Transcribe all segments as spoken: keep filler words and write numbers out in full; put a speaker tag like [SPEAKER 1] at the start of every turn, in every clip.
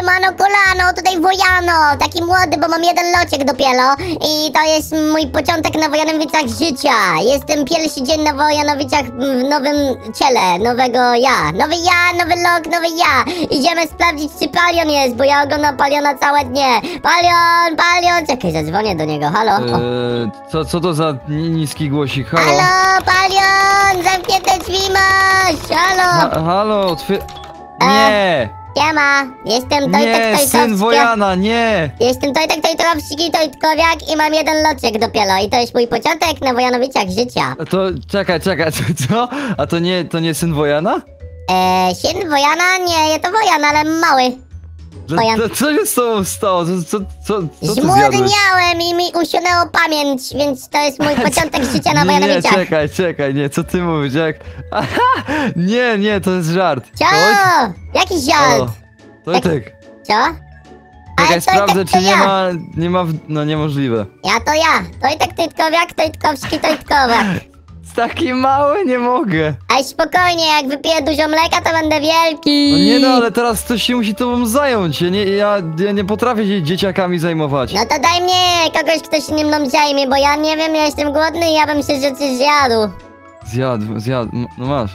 [SPEAKER 1] siemano kolano, tutaj Wojano, taki młody, bo mam jeden lociek dopiero i to jest mój początek na Wojanowicach życia. Jestem pierwszy dzień na Wojanowicach w nowym ciele, nowego ja. Nowy ja, nowy lok, nowy ja. Idziemy sprawdzić, czy Palion jest, bo ja oglądam Paliona całe dnie. Palion, Palion, czekaj, zadzwonię do niego, halo.
[SPEAKER 2] Eee, co, co to za niski głosik, halo?
[SPEAKER 1] Halo, Palion, zamknięte drzwi masz, halo.
[SPEAKER 2] Ha, halo, otwier... Nie!
[SPEAKER 1] Siema, jestem Tojtek
[SPEAKER 2] Nie,
[SPEAKER 1] Tojtowski.
[SPEAKER 2] syn Wojana, nie!
[SPEAKER 1] Jestem Tojtek Tojtowski, Tojtkowiak i mam jeden loczek dopiero i to jest mój początek na Wojanowicach życia.
[SPEAKER 2] To czekaj, czekaj, co? co? A to nie, to nie syn Wojana?
[SPEAKER 1] Eee, syn Wojana? Nie, to Wojan, ale mały.
[SPEAKER 2] To,
[SPEAKER 1] Wojan.
[SPEAKER 2] to, co się z tobą stało? Co, co, co, co ty zjadłeś?
[SPEAKER 1] Zmłodniałem i mi usunęło pamięć, więc to jest mój początek życia na
[SPEAKER 2] Nie, nie,
[SPEAKER 1] Wojanowicach.
[SPEAKER 2] czekaj, czekaj, nie, co ty mówisz, jak... Aha, nie, nie, to jest żart.
[SPEAKER 1] Co? Jaki żart?
[SPEAKER 2] Tojtek,
[SPEAKER 1] Co?
[SPEAKER 2] czekaj, sprawdzę,
[SPEAKER 1] Tojtek
[SPEAKER 2] czy
[SPEAKER 1] to
[SPEAKER 2] nie
[SPEAKER 1] ja.
[SPEAKER 2] ma, nie ma, w- no niemożliwe.
[SPEAKER 1] Ja to ja, Tojtek Tojtkowiak, Tojtkowski, Tojtkowiak.
[SPEAKER 2] Taki mały nie mogę.
[SPEAKER 1] Ej, spokojnie, jak wypiję dużo mleka, to będę wielki.
[SPEAKER 2] No nie no, ale teraz ktoś się musi tobą zająć. Ja nie, ja, ja nie potrafię się dzieciakami zajmować.
[SPEAKER 1] No to daj mnie kogoś, kto się nim mną zajmie, bo ja nie wiem, ja jestem głodny i ja bym się rzeczy zjadł.
[SPEAKER 2] Zjadł, zjadł, m- no masz.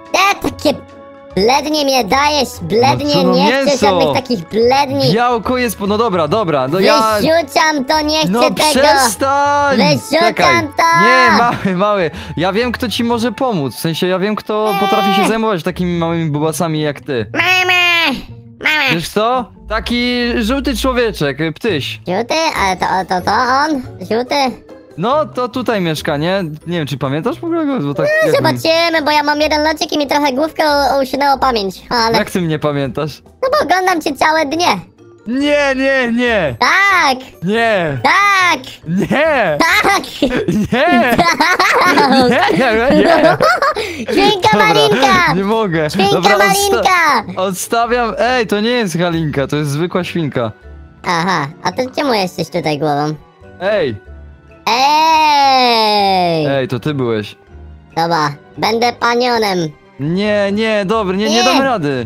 [SPEAKER 1] Te takie blednie mnie dajesz, blednie,
[SPEAKER 2] No co, no
[SPEAKER 1] nie chcę
[SPEAKER 2] mięso.
[SPEAKER 1] żadnych takich bledni.
[SPEAKER 2] Białko jest, po- no dobra, dobra, no ja...
[SPEAKER 1] Wyrzucam to, nie chcę
[SPEAKER 2] No
[SPEAKER 1] tego.
[SPEAKER 2] przestań!
[SPEAKER 1] Wyrzucam
[SPEAKER 2] Czekaj.
[SPEAKER 1] to.
[SPEAKER 2] Nie, mały, mały. Ja wiem, kto ci może pomóc. W sensie, ja wiem, kto potrafi się zajmować takimi małymi bubasami jak ty.
[SPEAKER 1] Mama, mama.
[SPEAKER 2] Wiesz co? Taki żółty człowieczek, ptyś.
[SPEAKER 1] Żółty? Ale to, to, to on? Żółty?
[SPEAKER 2] No, to tutaj mieszka, nie? Nie wiem, czy pamiętasz w ogóle go? Bo tak jakbym-
[SPEAKER 1] Zobaczymy, bo ja mam jeden locik i mi trochę główkę u- usunęło pamięć. Ale,
[SPEAKER 2] Jak ty mnie pamiętasz?
[SPEAKER 1] no bo oglądam cię całe dnie.
[SPEAKER 2] Nie, nie, nie!
[SPEAKER 1] Tak,
[SPEAKER 2] Nie!
[SPEAKER 1] tak,
[SPEAKER 2] Nie!
[SPEAKER 1] tak.
[SPEAKER 2] Nie! Nie, nie, nie!
[SPEAKER 1] Świnka
[SPEAKER 2] Dobra,
[SPEAKER 1] Malinka!
[SPEAKER 2] nie mogę.
[SPEAKER 1] Świnka
[SPEAKER 2] Dobra, odsta-
[SPEAKER 1] Malinka!
[SPEAKER 2] odstawiam. Ej, to nie jest Halinka, to jest zwykła świnka.
[SPEAKER 1] Aha, a ty czemu jesteś tutaj głową?
[SPEAKER 2] Ej!
[SPEAKER 1] Ej!
[SPEAKER 2] Ej, to ty byłeś.
[SPEAKER 1] Dobra, będę panionem.
[SPEAKER 2] Nie, nie, dobra, nie, nie
[SPEAKER 1] Nie.
[SPEAKER 2] dam rady.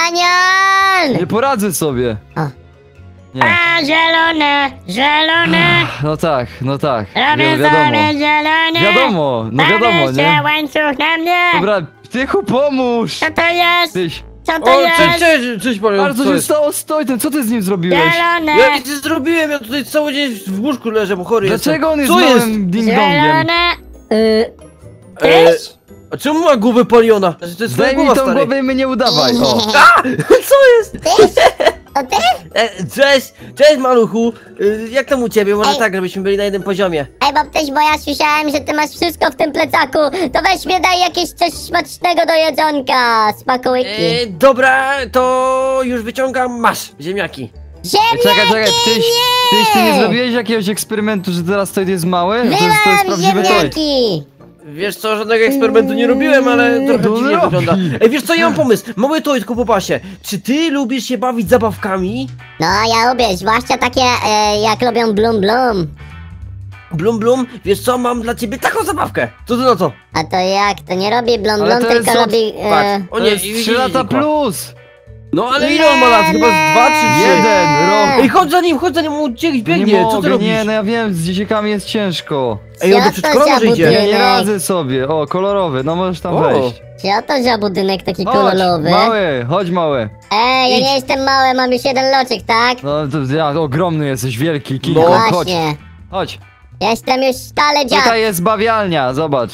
[SPEAKER 1] Panion!
[SPEAKER 2] Nie poradzę sobie.
[SPEAKER 1] O.
[SPEAKER 2] Nie.
[SPEAKER 1] A, zielone, zielone,
[SPEAKER 2] No tak, no tak.
[SPEAKER 1] robię
[SPEAKER 2] Wi- wiadomo.
[SPEAKER 1] sobie zielone.
[SPEAKER 2] Wiadomo, no wiadomo,
[SPEAKER 1] Bawię się
[SPEAKER 2] nie?
[SPEAKER 1] łańcuch na mnie.
[SPEAKER 2] Dobra, Tychu, pomóż!
[SPEAKER 1] Co to jest?
[SPEAKER 2] Tyś.
[SPEAKER 1] Co to
[SPEAKER 3] O,
[SPEAKER 1] jest?
[SPEAKER 3] cześć, cześć, cześć panie.
[SPEAKER 2] Ale co się stało z Tojtem? Co ty z nim zrobiłeś?
[SPEAKER 1] Zielone,
[SPEAKER 3] Ja nic nie zrobiłem, ja tutaj cały dzień w łóżku leżę, bo chory
[SPEAKER 2] Dlaczego on jest
[SPEAKER 3] Co jest?
[SPEAKER 2] małym ding-dongiem?
[SPEAKER 1] zielone. Y,
[SPEAKER 3] E,
[SPEAKER 1] Tyś?
[SPEAKER 3] a czemu ma głowę Paliona? Znaczy, to jest twoja
[SPEAKER 2] Zdaj mi
[SPEAKER 3] głowa,
[SPEAKER 2] tą
[SPEAKER 3] stary.
[SPEAKER 2] głowę i mnie nie udawaj. O.
[SPEAKER 3] Co jest?
[SPEAKER 1] Tyś? To ty?
[SPEAKER 3] E, cześć, cześć maluchu. E, jak tam u ciebie? Może
[SPEAKER 1] Ej.
[SPEAKER 3] tak, żebyśmy byli na jednym poziomie.
[SPEAKER 1] Ej, babtyś, bo ja słyszałem, że ty masz wszystko w tym plecaku. To weź mnie, daj jakieś coś smacznego do jedzonka. Smakołyki.
[SPEAKER 3] E, dobra, to już wyciągam, masz, ziemniaki.
[SPEAKER 1] Ziemniaki,
[SPEAKER 2] Czekaj, czekaj, tyś,
[SPEAKER 1] nie!
[SPEAKER 2] tyś, ty nie zrobiłeś jakiegoś eksperymentu, że teraz Toid jest mały? To jest, to jest
[SPEAKER 1] Byłam
[SPEAKER 2] prawdziwy Toid.
[SPEAKER 1] ziemniaki.
[SPEAKER 3] Wiesz co, żadnego eksperymentu nie robiłem, ale trochę
[SPEAKER 2] No
[SPEAKER 3] dziwnie
[SPEAKER 2] robi.
[SPEAKER 3] wygląda. Ej, wiesz co, ja mam pomysł. Mały Tojtku po pasie. Czy ty lubisz się bawić zabawkami?
[SPEAKER 1] No, ja lubię, zwłaszcza takie, e, jak lubią Blum Blum.
[SPEAKER 3] Blum Blum, wiesz co, mam dla ciebie taką zabawkę. Co ty na to?
[SPEAKER 1] A to jak? To nie robi Blum
[SPEAKER 2] Ale
[SPEAKER 1] Blum,
[SPEAKER 2] to jest
[SPEAKER 1] tylko
[SPEAKER 2] od-
[SPEAKER 1] robi...
[SPEAKER 3] Patrz,
[SPEAKER 1] E,
[SPEAKER 3] o
[SPEAKER 2] To
[SPEAKER 3] nie,
[SPEAKER 2] jest
[SPEAKER 3] i-
[SPEAKER 2] trzy
[SPEAKER 3] i-
[SPEAKER 2] lata
[SPEAKER 3] i-
[SPEAKER 2] plus!
[SPEAKER 3] No ale ile on ma lat? Chyba z dwa czy trzy?
[SPEAKER 2] Jeden rok!
[SPEAKER 3] Ej, chodź za nim, chodź za nim, on gdzieś
[SPEAKER 2] Nie
[SPEAKER 3] biegnie, co ty
[SPEAKER 2] mogę,
[SPEAKER 3] robisz?
[SPEAKER 2] nie, no ja wiem, z dzieciakami jest ciężko.
[SPEAKER 3] Ej, on
[SPEAKER 1] Co
[SPEAKER 3] do
[SPEAKER 1] to
[SPEAKER 3] przedszkola
[SPEAKER 1] za
[SPEAKER 3] może idzie.
[SPEAKER 2] Ja
[SPEAKER 1] budynek?
[SPEAKER 2] nie radzę sobie. O, kolorowy, no możesz tam
[SPEAKER 3] O.
[SPEAKER 2] wejść.
[SPEAKER 1] Co to za budynek taki
[SPEAKER 2] Chodź,
[SPEAKER 1] kolorowy?
[SPEAKER 2] mały, chodź mały.
[SPEAKER 1] Ej, ja
[SPEAKER 3] Idź.
[SPEAKER 1] nie jestem mały, mam już jeden loczek, tak?
[SPEAKER 2] No to ja ogromny jesteś, wielki, King
[SPEAKER 3] No
[SPEAKER 2] Kong, chodź,
[SPEAKER 1] Właśnie.
[SPEAKER 2] chodź.
[SPEAKER 1] Jestem już stale dziad.
[SPEAKER 2] Tutaj jest bawialnia, zobacz.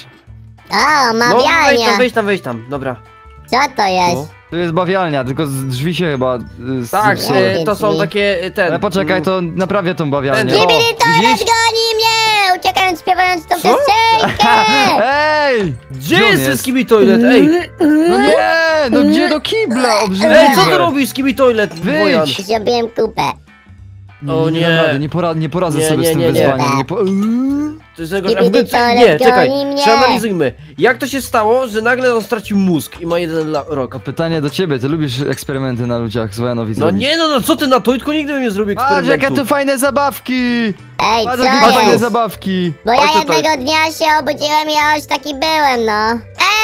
[SPEAKER 1] O, ma
[SPEAKER 3] No, wejdź tam,
[SPEAKER 1] wialnia.
[SPEAKER 3] wejdź tam, wejdź tam, dobra.
[SPEAKER 1] Co to jest?
[SPEAKER 3] No.
[SPEAKER 2] Tu jest bawialnia, tylko z drzwi się chyba y,
[SPEAKER 3] Tak,
[SPEAKER 2] zepsuły.
[SPEAKER 3] e, to są
[SPEAKER 1] Drzwi.
[SPEAKER 3] takie, e, ten...
[SPEAKER 2] Ale poczekaj, to naprawię tą bawialnię.
[SPEAKER 3] Ten-
[SPEAKER 2] O,
[SPEAKER 1] Bibili toilet
[SPEAKER 2] widzisz?
[SPEAKER 1] goni mnie! Uciekając, śpiewając tą
[SPEAKER 3] Co?
[SPEAKER 1] piosenkę!
[SPEAKER 2] Ej!
[SPEAKER 3] Gdzie
[SPEAKER 2] on
[SPEAKER 3] jest ten
[SPEAKER 2] jest?
[SPEAKER 3] Skibi Toilet? Ej!
[SPEAKER 2] No nie, no gdzie do kibla, obrzydliwe.
[SPEAKER 3] Ej, co ty robisz Skibi Toilet,
[SPEAKER 2] Wyjdź.
[SPEAKER 3] Bojan?
[SPEAKER 1] Zrobiłem kupę.
[SPEAKER 2] Nie,
[SPEAKER 3] O
[SPEAKER 2] nie,
[SPEAKER 3] nie.
[SPEAKER 2] dam rady, nie, pora, nie poradzę
[SPEAKER 3] Nie,
[SPEAKER 2] sobie
[SPEAKER 3] nie,
[SPEAKER 2] z tym
[SPEAKER 3] nie, nie.
[SPEAKER 2] wyzwaniem. Nie po...
[SPEAKER 3] To jest najgorsze.
[SPEAKER 1] Skibidi
[SPEAKER 3] A w ogóle-
[SPEAKER 1] Toilet
[SPEAKER 3] Nie, czekaj,
[SPEAKER 1] goni mnie.
[SPEAKER 3] przeanalizujmy. Jak to się stało, że nagle on stracił mózg i ma jeden la- rok?
[SPEAKER 2] To pytanie do ciebie, ty lubisz eksperymenty na ludziach z Wojanowic
[SPEAKER 3] No
[SPEAKER 2] robić?
[SPEAKER 3] nie, no, no co ty na Tojtku nigdy bym nie zrobił
[SPEAKER 2] Patrz, jakie
[SPEAKER 3] eksperymentu.
[SPEAKER 2] tu fajne zabawki!
[SPEAKER 1] Ej,
[SPEAKER 2] Patrz,
[SPEAKER 1] co
[SPEAKER 2] jakie fajne
[SPEAKER 1] jest?
[SPEAKER 2] zabawki!
[SPEAKER 1] Bo ja
[SPEAKER 3] Chodź tutaj.
[SPEAKER 1] jednego dnia się obudziłem i ja już taki byłem, no.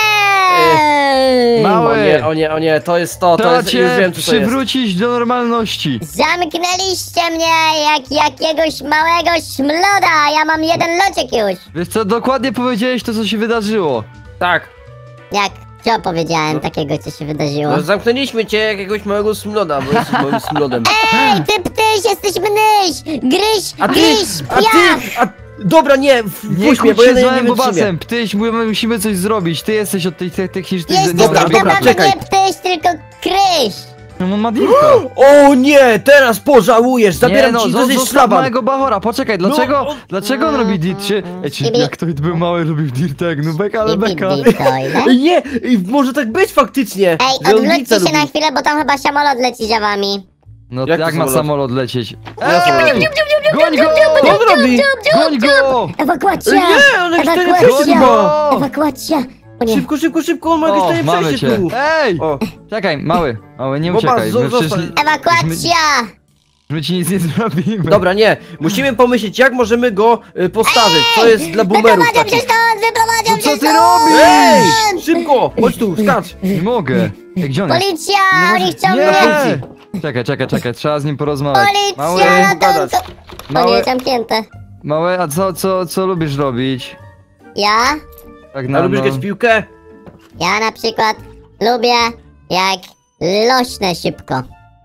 [SPEAKER 1] Ej!
[SPEAKER 3] O
[SPEAKER 2] Mały.
[SPEAKER 3] nie, o nie, o nie, to jest to, to
[SPEAKER 2] Trzeba
[SPEAKER 3] jest, już
[SPEAKER 2] cię
[SPEAKER 3] wiem co to jest.
[SPEAKER 2] przywrócić do normalności.
[SPEAKER 1] Zamknęliście mnie jak jakiegoś małego szmloda. Ja mam jeden locek już.
[SPEAKER 2] Wiesz co, dokładnie powiedziałeś to, co się wydarzyło.
[SPEAKER 3] Tak,
[SPEAKER 1] Jak? Co powiedziałem takiego, co się wydarzyło?
[SPEAKER 3] no zamknęliśmy cię jakiegoś małego smloda, bo jesteś małym smlodem.
[SPEAKER 1] Ej, ty ptyś, jesteś mnyś! Gryź,
[SPEAKER 3] A ty,
[SPEAKER 1] gryź,
[SPEAKER 3] a
[SPEAKER 1] piach!
[SPEAKER 3] ty, a... Dobra, nie,
[SPEAKER 2] Nie
[SPEAKER 3] puść mnie,
[SPEAKER 2] kłóć
[SPEAKER 3] bo
[SPEAKER 2] się
[SPEAKER 3] ja
[SPEAKER 2] z
[SPEAKER 3] nie, nie
[SPEAKER 2] małym
[SPEAKER 3] wytrzymię.
[SPEAKER 2] bobasem. Ptyś, my musimy coś zrobić. Ty jesteś od tej te- technicznej...
[SPEAKER 1] Jesteś
[SPEAKER 3] Dobra,
[SPEAKER 1] tak
[SPEAKER 3] dobra,
[SPEAKER 1] naprawdę
[SPEAKER 3] czekaj.
[SPEAKER 1] nie ptyś, tylko kryś!
[SPEAKER 2] No on ma dirta.
[SPEAKER 3] O nie, teraz pożałujesz, zabieram
[SPEAKER 2] Nie no,
[SPEAKER 3] ci, to
[SPEAKER 2] zo-
[SPEAKER 3] jest
[SPEAKER 2] zostaw
[SPEAKER 3] szlaban.
[SPEAKER 2] małego bachora, poczekaj, dlaczego,
[SPEAKER 3] No,
[SPEAKER 2] dlaczego on robi dirt? Czy, ej, czy
[SPEAKER 1] Ciebie-
[SPEAKER 2] jak to był mały, lubił dirt jak nubek, ale beka.
[SPEAKER 1] Bibi, toilet.
[SPEAKER 3] Ej, nie, ej, może tak być faktycznie.
[SPEAKER 1] Ej,
[SPEAKER 3] że on
[SPEAKER 1] odwróćcie
[SPEAKER 3] pizza
[SPEAKER 1] się
[SPEAKER 3] lubi.
[SPEAKER 1] na chwilę, bo tam chyba samolot leci za wami.
[SPEAKER 2] No
[SPEAKER 3] Jak
[SPEAKER 2] jak,
[SPEAKER 3] to
[SPEAKER 2] ma
[SPEAKER 3] samolot?
[SPEAKER 2] samolot lecieć?
[SPEAKER 3] Ja samolot.
[SPEAKER 2] Ej! Goń go!
[SPEAKER 3] Co on robi?
[SPEAKER 2] Goń go!
[SPEAKER 1] Ewakuacja!
[SPEAKER 3] Nie, on jakiś tajny
[SPEAKER 1] Ewakuacja!
[SPEAKER 3] przejście ma.
[SPEAKER 1] Ewakuacja! O nie.
[SPEAKER 3] Szybko, szybko, szybko, on ma jakieś
[SPEAKER 2] O,
[SPEAKER 3] tajne
[SPEAKER 2] mamy
[SPEAKER 3] przejście
[SPEAKER 2] cię.
[SPEAKER 3] tu.
[SPEAKER 2] Ej!
[SPEAKER 3] O,
[SPEAKER 2] Czekaj, mały, mały, nie
[SPEAKER 3] Boba,
[SPEAKER 2] uciekaj.
[SPEAKER 3] zo-
[SPEAKER 2] My przecież
[SPEAKER 3] zostań.
[SPEAKER 2] nie-
[SPEAKER 1] Ewakuacja!
[SPEAKER 2] my ci nic nie zrobimy.
[SPEAKER 3] dobra, nie, musimy pomyśleć, jak możemy go y, postawić, co jest dla boomerów
[SPEAKER 1] Wyprowadzam
[SPEAKER 3] takich.
[SPEAKER 1] się stąd! Wyprowadzam
[SPEAKER 2] No co
[SPEAKER 1] się
[SPEAKER 2] ty
[SPEAKER 1] stąd!
[SPEAKER 2] robisz?
[SPEAKER 3] Ej, szybko, chodź tu, skacz.
[SPEAKER 2] Nie mogę. Ej, gdzie on jest?
[SPEAKER 1] Policja! Oni chcą
[SPEAKER 2] Nie!
[SPEAKER 1] mnie!
[SPEAKER 2] Czekaj, czekaj, czekaj, trzeba z nim porozmawiać. Mały,
[SPEAKER 1] Policja! No
[SPEAKER 3] gadać.
[SPEAKER 1] to... O
[SPEAKER 2] Mały-
[SPEAKER 1] nie, zamknięte.
[SPEAKER 2] mały, a co, co, co lubisz robić?
[SPEAKER 1] Ja?
[SPEAKER 2] Tak
[SPEAKER 3] A lubisz grać w piłkę?
[SPEAKER 1] Ja na przykład lubię jak lośne szybko.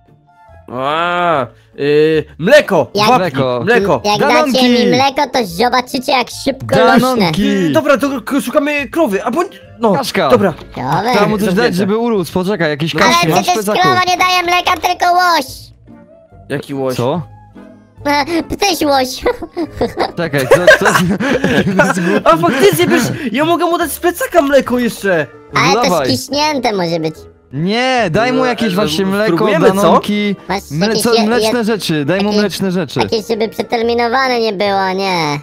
[SPEAKER 3] A, y, mleko,
[SPEAKER 1] Jak-
[SPEAKER 3] babki,
[SPEAKER 2] Mleko.
[SPEAKER 3] mleko.
[SPEAKER 1] Jak
[SPEAKER 2] Danonki!
[SPEAKER 1] dacie mi mleko, to zobaczycie jak szybko lośne.
[SPEAKER 2] Danonki!
[SPEAKER 3] Y, dobra, to k- szukamy krowy, a bądź... No,
[SPEAKER 2] Kaszka.
[SPEAKER 3] dobra.
[SPEAKER 2] Trzeba mu
[SPEAKER 1] Dobra.
[SPEAKER 2] coś dać, żeby urósł. Poczekaj, jakieś
[SPEAKER 3] No
[SPEAKER 1] Ale
[SPEAKER 2] kaczki masz w
[SPEAKER 1] przecież
[SPEAKER 2] plecaku.
[SPEAKER 1] krowa nie daje mleka, tylko łoś.
[SPEAKER 3] Jaki łoś?
[SPEAKER 2] Co?
[SPEAKER 1] Ptyś łoś.
[SPEAKER 2] Czekaj, co, co?
[SPEAKER 3] A faktycznie, wiesz, ja mogę mu dać z plecaka mleko jeszcze.
[SPEAKER 1] Ale to
[SPEAKER 2] Dawaj.
[SPEAKER 1] skiśnięte może być.
[SPEAKER 2] Nie, daj mu
[SPEAKER 3] No,
[SPEAKER 2] jakieś
[SPEAKER 3] ale
[SPEAKER 2] właśnie mleko,
[SPEAKER 3] spróbujemy, co?
[SPEAKER 2] danonki,
[SPEAKER 1] Masz
[SPEAKER 2] mle,
[SPEAKER 1] jakieś
[SPEAKER 2] co,
[SPEAKER 1] je-
[SPEAKER 2] mleczne
[SPEAKER 1] je-
[SPEAKER 2] rzeczy, daj mu
[SPEAKER 1] jakieś-
[SPEAKER 2] mleczne rzeczy.
[SPEAKER 1] Jakieś, żeby przeterminowane nie było, nie.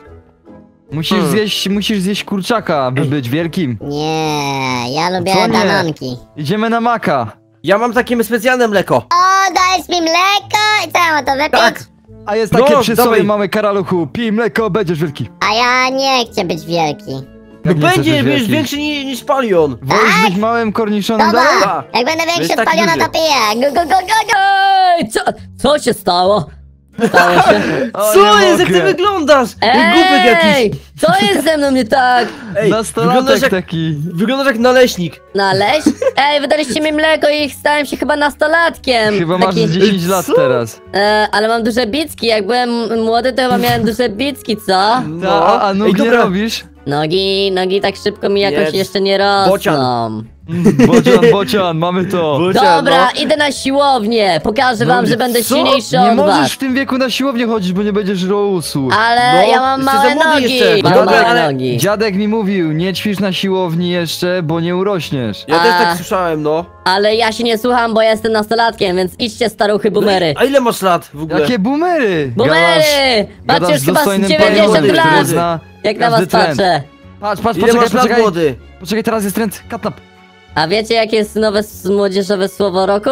[SPEAKER 2] Musisz
[SPEAKER 3] Hmm.
[SPEAKER 2] zjeść, musisz zjeść kurczaka, aby być wielkim.
[SPEAKER 1] Nie, ja lubię
[SPEAKER 2] Co nie?
[SPEAKER 1] danonki.
[SPEAKER 2] Idziemy na maka.
[SPEAKER 3] Ja mam takie specjalne mleko.
[SPEAKER 1] O, dajesz mi mleko i co, ja mam to wypić?
[SPEAKER 3] Tak.
[SPEAKER 2] A jest
[SPEAKER 3] No,
[SPEAKER 2] takie przysłowie,
[SPEAKER 3] dawaj.
[SPEAKER 2] mamy karaluchu, pij mleko, będziesz wielki.
[SPEAKER 1] A ja nie chcę być wielki.
[SPEAKER 3] No
[SPEAKER 2] Jak nie chcesz
[SPEAKER 3] będzie,
[SPEAKER 2] być
[SPEAKER 3] wiesz,
[SPEAKER 2] wielki?
[SPEAKER 3] większy niż, niż palion.
[SPEAKER 2] Wolisz być małym korniszonem dalej?
[SPEAKER 1] Dobra,
[SPEAKER 3] Da.
[SPEAKER 1] jak będę większy
[SPEAKER 3] Jest
[SPEAKER 1] od
[SPEAKER 3] taki
[SPEAKER 1] paliona,
[SPEAKER 3] duży.
[SPEAKER 1] to piję. Go, go, go, go, go.
[SPEAKER 4] Ej, co, co się stało? Stało się?
[SPEAKER 2] O,
[SPEAKER 3] Co
[SPEAKER 2] nie
[SPEAKER 3] jest, jak ty
[SPEAKER 2] mogę.
[SPEAKER 3] wyglądasz? Jak głupek
[SPEAKER 4] Ej,
[SPEAKER 3] jakiś.
[SPEAKER 4] co jest ze mną nie tak?
[SPEAKER 3] Ej,
[SPEAKER 2] Nastolatek
[SPEAKER 3] wyglądasz jak,
[SPEAKER 2] taki.
[SPEAKER 3] wyglądasz jak naleśnik.
[SPEAKER 4] Naleźć? Ej, wydaliście mi mleko i stałem się chyba nastolatkiem.
[SPEAKER 2] Chyba masz
[SPEAKER 4] Taki-
[SPEAKER 2] z dziesięć lat
[SPEAKER 3] Co?
[SPEAKER 2] teraz.
[SPEAKER 4] E, ale mam duże bicki, jak byłem młody to chyba miałem duże bicki, co?
[SPEAKER 2] Ta, a, a nóg
[SPEAKER 3] Ej,
[SPEAKER 2] nie
[SPEAKER 3] dobra.
[SPEAKER 2] robisz?
[SPEAKER 4] Nogi, nogi tak szybko mi jakoś
[SPEAKER 3] Jest.
[SPEAKER 4] jeszcze nie rosną.
[SPEAKER 3] Bocian.
[SPEAKER 2] Bocian, bocian, mamy to.
[SPEAKER 3] Bocian,
[SPEAKER 4] Dobra,
[SPEAKER 3] no.
[SPEAKER 4] idę na siłownię. Pokażę wam, że będę
[SPEAKER 2] Co?
[SPEAKER 4] silniejszy
[SPEAKER 2] Nie
[SPEAKER 4] od
[SPEAKER 2] możesz
[SPEAKER 4] was.
[SPEAKER 2] w tym wieku na siłownię chodzić, bo nie będziesz rósł.
[SPEAKER 4] Ale
[SPEAKER 3] No,
[SPEAKER 4] ja mam
[SPEAKER 3] jesteś
[SPEAKER 4] małe
[SPEAKER 3] za młody
[SPEAKER 4] nogi.
[SPEAKER 3] jeszcze.
[SPEAKER 4] Mam
[SPEAKER 2] Dziadek,
[SPEAKER 4] małe
[SPEAKER 3] ale-
[SPEAKER 4] nogi.
[SPEAKER 2] Dziadek mi mówił, nie ćwicz na siłowni jeszcze, bo nie urośniesz.
[SPEAKER 3] Ja też
[SPEAKER 4] A.
[SPEAKER 3] tak słyszałem, no.
[SPEAKER 4] Ale ja się nie słucham, bo jestem nastolatkiem, więc idźcie staruchy boomery.
[SPEAKER 3] A ile masz lat w ogóle?
[SPEAKER 2] Jakie boomery!
[SPEAKER 4] Boomery!
[SPEAKER 2] Gadasz-
[SPEAKER 4] Patrzcie,
[SPEAKER 2] gadasz
[SPEAKER 4] już
[SPEAKER 2] z
[SPEAKER 4] chyba z
[SPEAKER 2] dostojnym
[SPEAKER 4] dziewięćdziesiąt
[SPEAKER 2] panem, który
[SPEAKER 4] lat.
[SPEAKER 2] zna
[SPEAKER 4] Jak na
[SPEAKER 2] każdy
[SPEAKER 4] was
[SPEAKER 2] trend.
[SPEAKER 4] patrzę.
[SPEAKER 2] Patrz, patrz,
[SPEAKER 3] Ile
[SPEAKER 2] poczekaj,
[SPEAKER 3] masz lat,
[SPEAKER 2] poczekaj.
[SPEAKER 3] młody?
[SPEAKER 2] Poczekaj, teraz jest trend katnap.
[SPEAKER 4] A wiecie jakie jest nowe s- młodzieżowe słowo roku?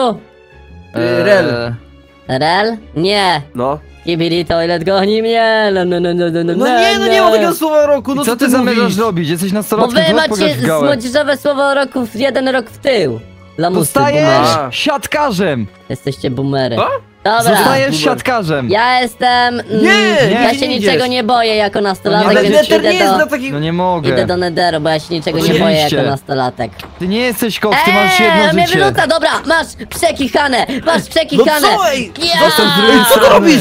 [SPEAKER 3] Yy, rel.
[SPEAKER 4] Rel? Nie.
[SPEAKER 3] No.
[SPEAKER 4] Kibili toilet goni mnie. No, no, no, no, no, no,
[SPEAKER 3] No nie, no nie ma takiego słowa roku, no
[SPEAKER 2] I co
[SPEAKER 3] co
[SPEAKER 2] ty
[SPEAKER 3] ty
[SPEAKER 2] zamierzasz
[SPEAKER 3] mówisz?
[SPEAKER 2] robić? Jesteś
[SPEAKER 4] Bo
[SPEAKER 2] nastolatkiem,
[SPEAKER 4] wy
[SPEAKER 2] to
[SPEAKER 4] macie
[SPEAKER 2] pograć w
[SPEAKER 4] z-
[SPEAKER 2] gałę.
[SPEAKER 4] młodzieżowe słowo roku w jeden rok w tył. Lamusy,
[SPEAKER 2] Zostajesz
[SPEAKER 4] boomery.
[SPEAKER 3] A.
[SPEAKER 2] siatkarzem!
[SPEAKER 4] Jesteście boomery.
[SPEAKER 3] Co?
[SPEAKER 4] Dobra.
[SPEAKER 2] Zostajesz
[SPEAKER 3] Boomer.
[SPEAKER 2] siatkarzem!
[SPEAKER 4] Ja jestem... mm,
[SPEAKER 3] Nie,
[SPEAKER 4] Ja
[SPEAKER 3] nie
[SPEAKER 4] się
[SPEAKER 3] idziesz.
[SPEAKER 4] niczego nie boję jako nastolatek,
[SPEAKER 3] Ale
[SPEAKER 2] nie,
[SPEAKER 4] więc
[SPEAKER 3] Nether nie
[SPEAKER 4] idę
[SPEAKER 3] jest
[SPEAKER 4] do...
[SPEAKER 3] dla takich...
[SPEAKER 2] No nie
[SPEAKER 4] Idę
[SPEAKER 2] mogę.
[SPEAKER 4] do Netheru, bo ja się niczego nie
[SPEAKER 2] Oczywiście.
[SPEAKER 4] boję jako nastolatek.
[SPEAKER 2] Ty nie jesteś kot, ty masz
[SPEAKER 4] Eee,
[SPEAKER 2] jedno
[SPEAKER 4] mnie
[SPEAKER 2] życie.
[SPEAKER 4] wyrzuca, dobra, masz przekichane, masz
[SPEAKER 3] No
[SPEAKER 4] przekichane.
[SPEAKER 3] co, ej?
[SPEAKER 2] Zostań z drugiej
[SPEAKER 3] Co ty
[SPEAKER 2] strony.
[SPEAKER 3] robisz?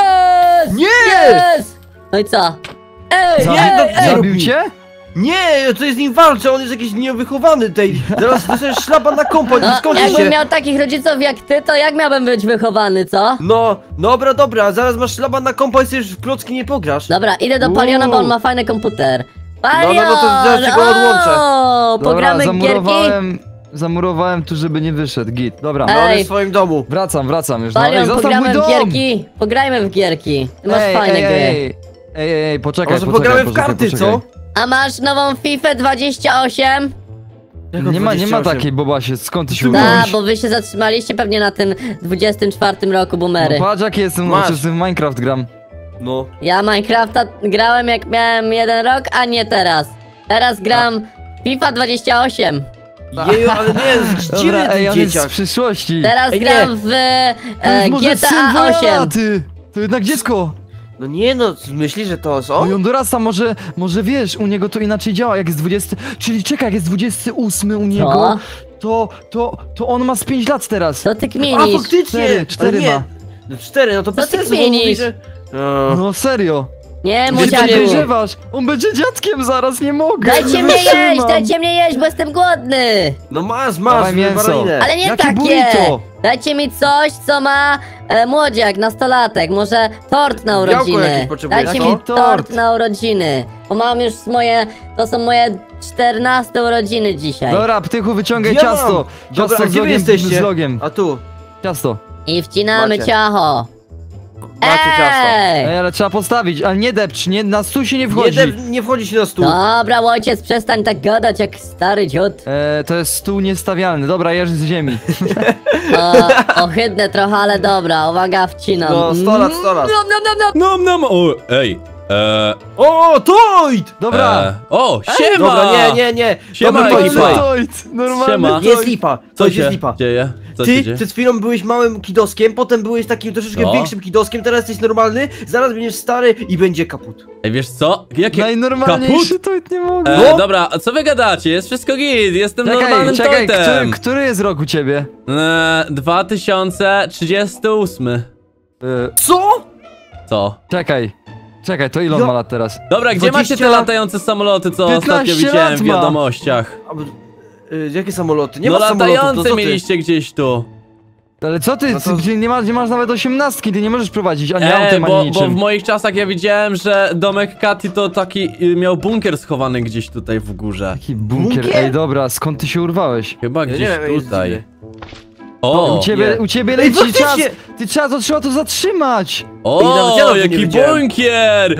[SPEAKER 4] Yes!
[SPEAKER 3] Nie!
[SPEAKER 4] Yes! No i co? Ej,
[SPEAKER 2] Zabi-
[SPEAKER 4] ej,
[SPEAKER 3] no,
[SPEAKER 4] ej!
[SPEAKER 3] zabi-
[SPEAKER 2] Zabił cię?
[SPEAKER 3] Nie, to jest nim walczę, on jest jakiś niewychowany tej. Zaraz dostaniesz szlapa na kompa, nie
[SPEAKER 4] No,
[SPEAKER 3] skończy
[SPEAKER 4] jakbym
[SPEAKER 3] się.
[SPEAKER 4] miał takich rodziców jak ty, to jak miałbym być wychowany, co?
[SPEAKER 3] No, dobra, dobra, zaraz masz szlapa na kompa i sobie już w klocki nie pograsz.
[SPEAKER 4] Dobra, idę do
[SPEAKER 2] Uuu.
[SPEAKER 4] Paliona, bo on ma fajny komputer. Palion!
[SPEAKER 3] no, no to zaraz ci go odłączę.
[SPEAKER 4] O, pogramy
[SPEAKER 2] Dobra,
[SPEAKER 4] w gierki?
[SPEAKER 2] zamurowałem, zamurowałem tu, żeby nie wyszedł, git. Dobra,
[SPEAKER 4] Ej.
[SPEAKER 3] No, on jest w swoim domu.
[SPEAKER 2] wracam, wracam już. No, ej,
[SPEAKER 4] Palion,
[SPEAKER 2] zostaw mój
[SPEAKER 4] pogramy w
[SPEAKER 2] dom!
[SPEAKER 4] gierki. Pograjmy w gierki. Ty masz
[SPEAKER 2] Ej,
[SPEAKER 4] fajne
[SPEAKER 2] ej,
[SPEAKER 4] gry.
[SPEAKER 2] ej, ej, ej, ej,
[SPEAKER 3] A
[SPEAKER 2] poczekaj,
[SPEAKER 3] może
[SPEAKER 2] poczekaj,
[SPEAKER 3] pogramy w
[SPEAKER 2] poczekaj,
[SPEAKER 3] karty,
[SPEAKER 2] poczekaj.
[SPEAKER 3] co?
[SPEAKER 4] A masz nową FIFA dwadzieścia osiem?
[SPEAKER 3] Jako
[SPEAKER 2] Nie ma, nie ma
[SPEAKER 3] dwadzieścia osiem.
[SPEAKER 2] takiej, Bobasie, skąd ty się
[SPEAKER 3] Tu
[SPEAKER 2] urodziłeś?
[SPEAKER 4] Tak, bo wy się zatrzymaliście pewnie na tym dwudziestym czwartym roku, boomery.
[SPEAKER 2] No patrz, jaki jestem
[SPEAKER 3] Masz.
[SPEAKER 2] nowoczesny w Minecraft gram.
[SPEAKER 3] No.
[SPEAKER 4] Ja Minecrafta grałem jak miałem jeden rok, a nie teraz. Teraz gram FIFA dwadzieścia osiem.
[SPEAKER 3] Jeju, ale nie, jest dziwny
[SPEAKER 2] Dobra, ej,
[SPEAKER 3] ten
[SPEAKER 2] on jest z
[SPEAKER 3] dzieciak.
[SPEAKER 2] przyszłości.
[SPEAKER 4] Teraz
[SPEAKER 3] Ej, nie.
[SPEAKER 4] gram w
[SPEAKER 2] To
[SPEAKER 4] e,
[SPEAKER 2] jest może syn
[SPEAKER 4] G T A
[SPEAKER 2] Wojana,
[SPEAKER 4] osiem.
[SPEAKER 2] ty. To jednak dziecko.
[SPEAKER 3] No nie no, myślisz, że to jest
[SPEAKER 2] O, i
[SPEAKER 3] on?
[SPEAKER 2] on dorasta, może, może wiesz, u niego to inaczej działa, jak jest dwudziesty, czyli czekaj, jak jest dwudziesty ósmy u niego, to, to, to on ma z pięć lat teraz.
[SPEAKER 4] Co ty
[SPEAKER 3] A
[SPEAKER 4] kminisz?
[SPEAKER 3] faktycznie!
[SPEAKER 2] Cztery, cztery
[SPEAKER 3] Ale nie.
[SPEAKER 2] ma.
[SPEAKER 3] No cztery, no to bez
[SPEAKER 4] ty
[SPEAKER 3] sensu, bo on
[SPEAKER 4] kminisz?
[SPEAKER 3] mówi, że... No.
[SPEAKER 2] No serio.
[SPEAKER 4] Nie,
[SPEAKER 2] Ty
[SPEAKER 4] młodziaku.
[SPEAKER 2] podejrzewasz, on będzie dziadkiem zaraz, nie mogę.
[SPEAKER 4] Dajcie
[SPEAKER 2] nie
[SPEAKER 4] mnie jeść,
[SPEAKER 2] wytrzymam.
[SPEAKER 4] dajcie mnie jeść, bo jestem głodny.
[SPEAKER 3] No masz,
[SPEAKER 2] Dawaj
[SPEAKER 3] masz,
[SPEAKER 2] mięso.
[SPEAKER 3] baran인ę.
[SPEAKER 4] Ale nie
[SPEAKER 2] Jakie
[SPEAKER 4] takie.
[SPEAKER 2] burrito?
[SPEAKER 4] Dajcie mi coś, co ma e, młodziak, nastolatek. Może tort na
[SPEAKER 3] Białko
[SPEAKER 4] urodziny.
[SPEAKER 3] jakieś potrzebujesz,
[SPEAKER 4] Dajcie
[SPEAKER 3] co?
[SPEAKER 4] mi tort
[SPEAKER 2] Tort.
[SPEAKER 4] na urodziny. Bo mam już moje, to są moje czternaste urodziny dzisiaj.
[SPEAKER 2] Dobra, Ptychu, wyciągaj
[SPEAKER 3] Ja
[SPEAKER 2] ciasto.
[SPEAKER 3] mam.
[SPEAKER 2] Ciasto
[SPEAKER 3] Dobra, a
[SPEAKER 2] z
[SPEAKER 3] gdzie wy
[SPEAKER 2] logiem,
[SPEAKER 3] jesteście?
[SPEAKER 2] z logiem.
[SPEAKER 3] A tu,
[SPEAKER 2] Ciasto.
[SPEAKER 4] I wcinamy
[SPEAKER 3] Macie.
[SPEAKER 4] ciacho.
[SPEAKER 3] macie ciasto.
[SPEAKER 4] Ej!
[SPEAKER 2] Ej, ale trzeba postawić, ale nie depcz, nie, na stół się nie
[SPEAKER 3] Nie,
[SPEAKER 2] wchodzi.
[SPEAKER 3] de, nie wchodzi się na stół.
[SPEAKER 4] Dobra, ojciec, przestań tak gadać jak stary dziot.
[SPEAKER 2] E, to jest stół niestawialny, dobra, jeż z ziemi.
[SPEAKER 4] O, ohydne trochę, ale dobra, uwaga, wcinam.
[SPEAKER 3] No, sto lat, sto lat.
[SPEAKER 4] Nom, nom, nom, nom.
[SPEAKER 5] No, no, o, ej. E,
[SPEAKER 3] O, Toid!
[SPEAKER 2] Dobra.
[SPEAKER 5] e, o, siema!
[SPEAKER 3] Dobra, nie, nie, nie.
[SPEAKER 5] Siema,
[SPEAKER 3] Dobra, to
[SPEAKER 5] ekipa.
[SPEAKER 3] lipa.
[SPEAKER 2] Toit, normalny
[SPEAKER 5] Siema.
[SPEAKER 2] Toit.
[SPEAKER 3] Jest lipa,
[SPEAKER 5] Co
[SPEAKER 3] to
[SPEAKER 5] się
[SPEAKER 3] jest lipa.
[SPEAKER 5] dzieje? Co się
[SPEAKER 3] Ty
[SPEAKER 5] dzieje?
[SPEAKER 3] przed chwilą byłeś małym kidoskiem, potem byłeś takim troszeczkę
[SPEAKER 5] No.
[SPEAKER 3] większym kidoskiem, teraz jesteś normalny, zaraz będziesz stary i będzie kaput.
[SPEAKER 5] Ej, wiesz co? Jakie...
[SPEAKER 2] Najnormalniejszy Toit, nie mogę.
[SPEAKER 5] E,
[SPEAKER 3] No.
[SPEAKER 5] dobra, a co wy gadacie? Jest wszystko git, jestem
[SPEAKER 2] Czekaj,
[SPEAKER 5] normalnym
[SPEAKER 2] czekaj, który,
[SPEAKER 5] toitem.
[SPEAKER 2] który jest rok u ciebie?
[SPEAKER 5] E, dwa tysiące trzydziesty ósmy.
[SPEAKER 2] E,
[SPEAKER 3] Co?
[SPEAKER 5] Co?
[SPEAKER 2] czekaj, czekaj, to ile on
[SPEAKER 3] Ja-
[SPEAKER 2] ma lat teraz?
[SPEAKER 5] Dobra, gdzie
[SPEAKER 3] dwadzieścia
[SPEAKER 5] macie te latające samoloty, co ostatnio
[SPEAKER 2] piętnaście
[SPEAKER 5] widziałem
[SPEAKER 2] lat
[SPEAKER 5] w
[SPEAKER 2] ma.
[SPEAKER 5] wiadomościach?
[SPEAKER 3] A, y, jakie samoloty? Nie
[SPEAKER 5] no
[SPEAKER 3] ma samolotów, to
[SPEAKER 5] latające
[SPEAKER 3] co ty?
[SPEAKER 5] mieliście gdzieś tu.
[SPEAKER 2] Ale co ty,
[SPEAKER 3] No to-
[SPEAKER 2] ty nie, masz, nie masz nawet osiemnastki, ty nie możesz prowadzić ani
[SPEAKER 5] Ej,
[SPEAKER 2] autem, ani
[SPEAKER 5] bo, bo
[SPEAKER 2] niczym.
[SPEAKER 5] w moich czasach ja widziałem, że domek Katy to taki y, miał bunkier schowany gdzieś tutaj w górze.
[SPEAKER 2] Taki bunkier,
[SPEAKER 3] Bunkier?
[SPEAKER 2] ej dobra, skąd ty się urwałeś?
[SPEAKER 5] Chyba
[SPEAKER 3] Ja
[SPEAKER 5] gdzieś
[SPEAKER 3] nie wiem, jest
[SPEAKER 5] tutaj.
[SPEAKER 3] dziwny.
[SPEAKER 5] O,
[SPEAKER 2] u ciebie,
[SPEAKER 3] nie.
[SPEAKER 2] u ciebie
[SPEAKER 3] Ej,
[SPEAKER 2] leci czas,
[SPEAKER 3] faktycznie!
[SPEAKER 2] ty trzeba to, trzeba to zatrzymać!
[SPEAKER 3] Ej, nawet ja
[SPEAKER 5] o,
[SPEAKER 3] nawet nie
[SPEAKER 5] jaki
[SPEAKER 3] wiedziałem.
[SPEAKER 5] bunkier!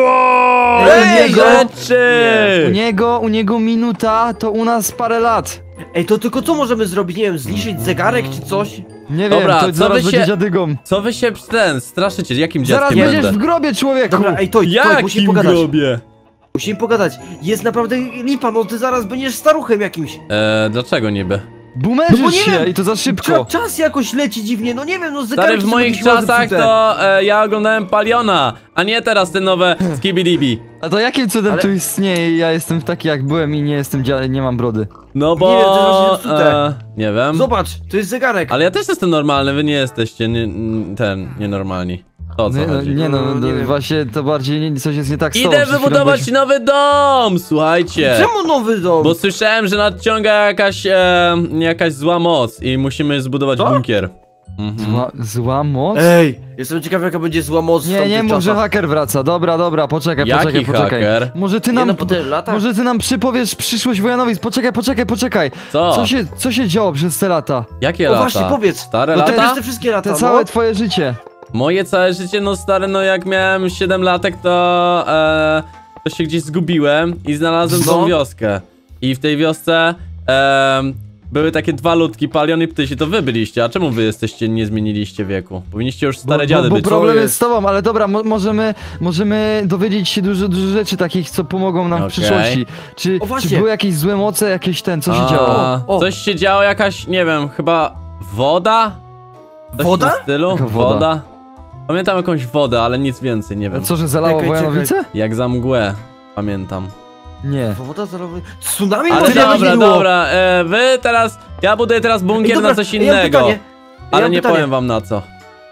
[SPEAKER 5] Wow,
[SPEAKER 2] Ej,
[SPEAKER 5] jakie
[SPEAKER 2] niego-
[SPEAKER 5] rzeczy!
[SPEAKER 2] U niego, u niego minuta, to u nas parę lat.
[SPEAKER 3] Ej, to tylko co możemy zrobić? Nie wiem, zniszczyć zegarek czy coś?
[SPEAKER 2] Nie
[SPEAKER 5] Dobra,
[SPEAKER 2] wiem, to
[SPEAKER 5] co
[SPEAKER 2] zaraz
[SPEAKER 5] wy
[SPEAKER 2] będzie
[SPEAKER 5] się-
[SPEAKER 2] dziadygą.
[SPEAKER 5] Co wy się ten straszycie? Jakim
[SPEAKER 2] Zaraz
[SPEAKER 5] dziadkiem
[SPEAKER 2] będziesz
[SPEAKER 5] będę?
[SPEAKER 2] w grobie, człowieku!
[SPEAKER 3] Dobra, ej, Toid, Toid, musimy
[SPEAKER 5] Jakim
[SPEAKER 3] pogadać.
[SPEAKER 5] grobie?
[SPEAKER 3] Musimy pogadać. Jest naprawdę lipa, no ty zaraz będziesz staruchem jakimś.
[SPEAKER 5] Eee, dlaczego niby?
[SPEAKER 3] No bo
[SPEAKER 2] Bumerzysz
[SPEAKER 3] nie
[SPEAKER 2] się
[SPEAKER 3] wiem,
[SPEAKER 2] i to za
[SPEAKER 3] Cza,
[SPEAKER 2] szybko.
[SPEAKER 3] czas jakoś leci dziwnie, no nie wiem, no zegarki
[SPEAKER 5] Stary, w
[SPEAKER 3] są
[SPEAKER 5] moich
[SPEAKER 3] jakieś ładne,
[SPEAKER 5] czasach
[SPEAKER 3] psute.
[SPEAKER 5] to e, ja oglądałem Paliona, a nie teraz te nowe Skibidi.
[SPEAKER 2] A to jakim cudem
[SPEAKER 3] Ale-
[SPEAKER 2] tu istnieje i ja jestem taki jak byłem i nie jestem dzia- nie mam brody?
[SPEAKER 5] No
[SPEAKER 3] Nie wiem, to jest
[SPEAKER 5] bo...
[SPEAKER 3] właśnie zepsute.
[SPEAKER 5] E, nie wiem.
[SPEAKER 3] Zobacz, to jest zegarek.
[SPEAKER 5] Ale ja też jestem normalny, wy nie jesteście nie, n- ten, nienormalni. To o co
[SPEAKER 2] Nie, no,
[SPEAKER 5] chodzi?
[SPEAKER 2] nie no,
[SPEAKER 3] No,
[SPEAKER 2] no,
[SPEAKER 3] nie wiem.
[SPEAKER 2] właśnie to bardziej nie, coś jest nie tak z tobą.
[SPEAKER 5] Idę
[SPEAKER 2] Przed chwilą
[SPEAKER 5] wybudować
[SPEAKER 2] byłeś-
[SPEAKER 5] nowy dom, słuchajcie.
[SPEAKER 3] Czemu nowy dom?
[SPEAKER 5] Bo słyszałem, że nadciąga jakaś, e, jakaś zła moc i musimy zbudować
[SPEAKER 3] Co?
[SPEAKER 5] bunkier. Mhm.
[SPEAKER 2] Zła, zła moc?
[SPEAKER 3] Ej, jestem ciekaw jaka będzie zła moc w
[SPEAKER 2] Nie,
[SPEAKER 3] tamtych
[SPEAKER 2] nie mów, że
[SPEAKER 3] czasach.
[SPEAKER 2] haker wraca. Dobra, dobra, poczekaj,
[SPEAKER 5] Jaki
[SPEAKER 2] poczekaj, poczekaj.
[SPEAKER 5] haker?
[SPEAKER 2] Może ty
[SPEAKER 3] Nie
[SPEAKER 2] nam.
[SPEAKER 3] no, po tylu latach.
[SPEAKER 2] Może ty nam przypowiesz przyszłość Wojanowic. Poczekaj, poczekaj, poczekaj.
[SPEAKER 5] Co?
[SPEAKER 2] Co się, co się działo przez te lata?
[SPEAKER 5] Jakie
[SPEAKER 3] O
[SPEAKER 5] lata?
[SPEAKER 3] właśnie, powiedz.
[SPEAKER 5] Stare
[SPEAKER 3] No te,
[SPEAKER 5] lata?
[SPEAKER 3] wiesz, te wszystkie lata,
[SPEAKER 2] Te całe
[SPEAKER 3] no.
[SPEAKER 2] twoje życie.
[SPEAKER 5] Moje całe życie, no stare, no jak miałem siedem latek, to, e, to się gdzieś zgubiłem i znalazłem tą
[SPEAKER 3] No.
[SPEAKER 5] wioskę. I w tej wiosce e, były takie dwa ludki, Palion i Ptysi, to wy byliście, a czemu wy jesteście, nie zmieniliście wieku? Powinniście już stare
[SPEAKER 2] bo,
[SPEAKER 5] dziady
[SPEAKER 2] bo, bo
[SPEAKER 5] być.
[SPEAKER 2] problem
[SPEAKER 3] Co
[SPEAKER 2] jest z tobą, ale dobra, mo możemy, możemy dowiedzieć się dużo, dużo rzeczy takich, co pomogą nam
[SPEAKER 5] Okej.
[SPEAKER 2] w przyszłości. Czy,
[SPEAKER 3] O, właśnie.
[SPEAKER 2] czy były jakieś złe moce, jakieś ten, co się
[SPEAKER 5] A,
[SPEAKER 2] działo?
[SPEAKER 3] O, o.
[SPEAKER 5] Coś się działo, jakaś, nie wiem, chyba woda? Coś
[SPEAKER 3] Woda?
[SPEAKER 5] w tym stylu?
[SPEAKER 2] Jaka woda?
[SPEAKER 5] woda? Pamiętam jakąś wodę, ale nic więcej, nie wiem.
[SPEAKER 2] Co, że zalało
[SPEAKER 3] Czekaj,
[SPEAKER 2] Wojanowice?
[SPEAKER 5] Jak za mgłę, pamiętam.
[SPEAKER 2] Nie.
[SPEAKER 3] Woda zalowa... Tsunami
[SPEAKER 5] Ale
[SPEAKER 3] może jakoś
[SPEAKER 5] dobra,
[SPEAKER 3] nie było.
[SPEAKER 5] dobra, e, wy teraz, ja buduję teraz
[SPEAKER 3] Ej,
[SPEAKER 5] bunkier
[SPEAKER 3] dobra,
[SPEAKER 5] na coś
[SPEAKER 3] ja mam
[SPEAKER 5] innego.
[SPEAKER 3] pytanie. Ja
[SPEAKER 5] Ale
[SPEAKER 3] mam
[SPEAKER 5] nie
[SPEAKER 3] pytanie.
[SPEAKER 5] powiem wam na co.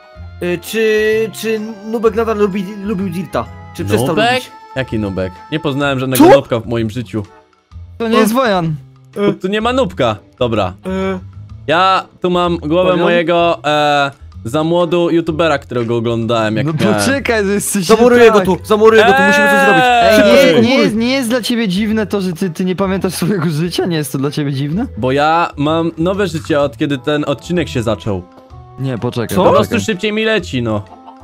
[SPEAKER 3] Y, Czy, czy Nubek nadal lubi, lubił Dirta? Czy przestał
[SPEAKER 5] Nubek?
[SPEAKER 3] lubić?
[SPEAKER 5] Jaki nubek? Nie poznałem żadnego
[SPEAKER 3] Co?
[SPEAKER 5] nubka w moim życiu.
[SPEAKER 2] To nie jest Wojan.
[SPEAKER 5] Tu, tu nie ma nubka. Dobra.
[SPEAKER 3] Y,
[SPEAKER 5] Ja tu mam głowę
[SPEAKER 3] Palion?
[SPEAKER 5] mojego e, za młodu youtubera, którego oglądałem jak
[SPEAKER 2] No
[SPEAKER 5] miałem.
[SPEAKER 2] poczekaj, to jest coś
[SPEAKER 3] Zamuruję
[SPEAKER 2] nie
[SPEAKER 3] go
[SPEAKER 2] tak.
[SPEAKER 3] tu, zamuruję go tu, musimy coś zrobić.
[SPEAKER 2] Ej,
[SPEAKER 3] Szybko,
[SPEAKER 2] nie,
[SPEAKER 3] szybko,
[SPEAKER 2] nie,
[SPEAKER 3] muruj.
[SPEAKER 2] jest, nie jest dla ciebie dziwne to, że ty, ty nie pamiętasz swojego życia? Nie jest to dla ciebie dziwne?
[SPEAKER 5] Bo ja mam nowe życie od kiedy ten odcinek się zaczął.
[SPEAKER 2] Nie, poczekaj.
[SPEAKER 3] Co?
[SPEAKER 5] Po
[SPEAKER 2] poczekaj.
[SPEAKER 5] prostu szybciej mi leci, no.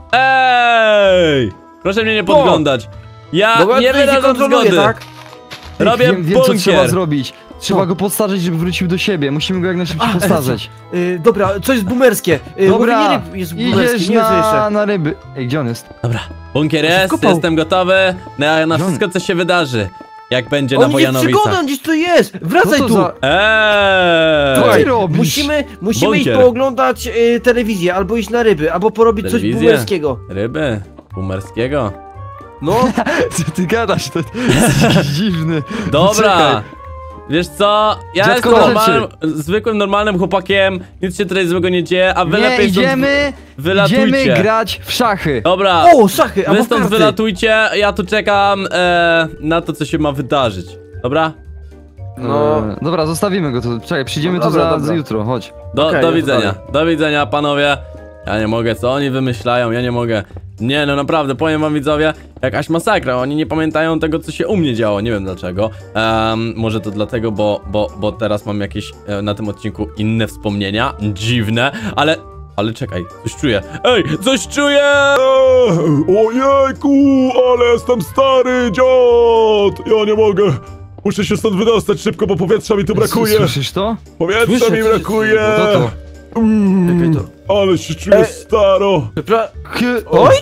[SPEAKER 5] Ej! Proszę mnie nie podglądać. Ja
[SPEAKER 3] Dobra,
[SPEAKER 5] nie
[SPEAKER 3] tutaj cię
[SPEAKER 5] wyrażam
[SPEAKER 3] kontroluję,
[SPEAKER 5] zgody.
[SPEAKER 3] tak?
[SPEAKER 2] Ej,
[SPEAKER 5] Robię
[SPEAKER 2] wiem, wiem co trzeba
[SPEAKER 5] bunkier.
[SPEAKER 2] zrobić. Trzeba
[SPEAKER 3] Co?
[SPEAKER 2] go postarzeć, żeby wrócił do siebie. Musimy go jak najszybciej
[SPEAKER 3] A,
[SPEAKER 2] postarzeć.
[SPEAKER 3] Y, dobra, coś boomerskie. Y,
[SPEAKER 2] Dobra,
[SPEAKER 3] łowienie ryb jest boomerskie,
[SPEAKER 2] idziesz
[SPEAKER 3] nie wiem co
[SPEAKER 2] na,
[SPEAKER 3] jeszcze.
[SPEAKER 2] na ryby. Ej, gdzie on jest?
[SPEAKER 5] Dobra, bunkier
[SPEAKER 3] On się
[SPEAKER 5] jest,
[SPEAKER 3] wkopał.
[SPEAKER 5] jestem gotowy na, na
[SPEAKER 2] John.
[SPEAKER 5] wszystko co się wydarzy. jak będzie na
[SPEAKER 3] On jest przygoda,
[SPEAKER 5] Wojanowicach.
[SPEAKER 3] on gdzieś tu jest! Wracaj
[SPEAKER 2] Co to
[SPEAKER 3] tu!
[SPEAKER 2] za-
[SPEAKER 5] Eee!
[SPEAKER 2] Co
[SPEAKER 3] Słuchaj,
[SPEAKER 2] ty robisz?
[SPEAKER 3] musimy, musimy iść
[SPEAKER 5] Bunkier.
[SPEAKER 3] pooglądać y, telewizję, albo iść na ryby, albo porobić coś
[SPEAKER 5] Telewizję?
[SPEAKER 3] bumerskiego.
[SPEAKER 5] Ryby? Bumerskiego?
[SPEAKER 3] No,
[SPEAKER 2] Co ty gadasz? To jest jakiś dziwny.
[SPEAKER 5] Dobra!
[SPEAKER 2] Czekaj.
[SPEAKER 5] Wiesz co? Ja
[SPEAKER 2] Dziadko,
[SPEAKER 5] jestem
[SPEAKER 2] na
[SPEAKER 5] normalnym, zwykłym, normalnym chłopakiem, nic się tutaj złego nie dzieje, a wy
[SPEAKER 2] Nie,
[SPEAKER 5] lepiej stąd
[SPEAKER 2] idziemy,
[SPEAKER 5] wylatujcie.
[SPEAKER 2] idziemy grać w szachy.
[SPEAKER 5] Dobra,
[SPEAKER 3] o, szachy,
[SPEAKER 5] wy
[SPEAKER 3] albo
[SPEAKER 5] stąd
[SPEAKER 3] karty.
[SPEAKER 5] wylatujcie, ja tu czekam e, na to, co się ma wydarzyć. Dobra?
[SPEAKER 3] No.
[SPEAKER 2] E, dobra, zostawimy go tu. Czekaj, przyjdziemy
[SPEAKER 3] No
[SPEAKER 2] tu
[SPEAKER 3] dobra,
[SPEAKER 2] za,
[SPEAKER 3] dobra.
[SPEAKER 2] za jutro, chodź.
[SPEAKER 5] Do,
[SPEAKER 3] Okej,
[SPEAKER 5] do
[SPEAKER 3] no to
[SPEAKER 5] widzenia,
[SPEAKER 3] dalej.
[SPEAKER 5] do widzenia panowie. Ja nie mogę, co oni wymyślają, ja nie mogę. Nie no naprawdę, powiem wam widzowie, jakaś masakra, oni nie pamiętają tego, co się u mnie działo, nie wiem dlaczego. Em, może to dlatego, bo, bo, bo teraz mam jakieś e, na tym odcinku inne wspomnienia, dziwne, ale... Ale czekaj, coś czuję. Ej, coś czuję!
[SPEAKER 6] Ojejku, ale jestem stary dziad! Ja nie mogę. Muszę się stąd wydostać szybko, bo powietrza mi tu brakuje.
[SPEAKER 2] Słyszysz to?
[SPEAKER 6] Powietrza
[SPEAKER 3] Słyszę,
[SPEAKER 6] mi
[SPEAKER 3] co się-
[SPEAKER 6] brakuje.
[SPEAKER 2] Co to?
[SPEAKER 6] Mm,
[SPEAKER 3] Czekaj,
[SPEAKER 6] ale się czuję
[SPEAKER 3] E-
[SPEAKER 6] staro.
[SPEAKER 3] Przepra-
[SPEAKER 2] Chy-
[SPEAKER 3] Oj!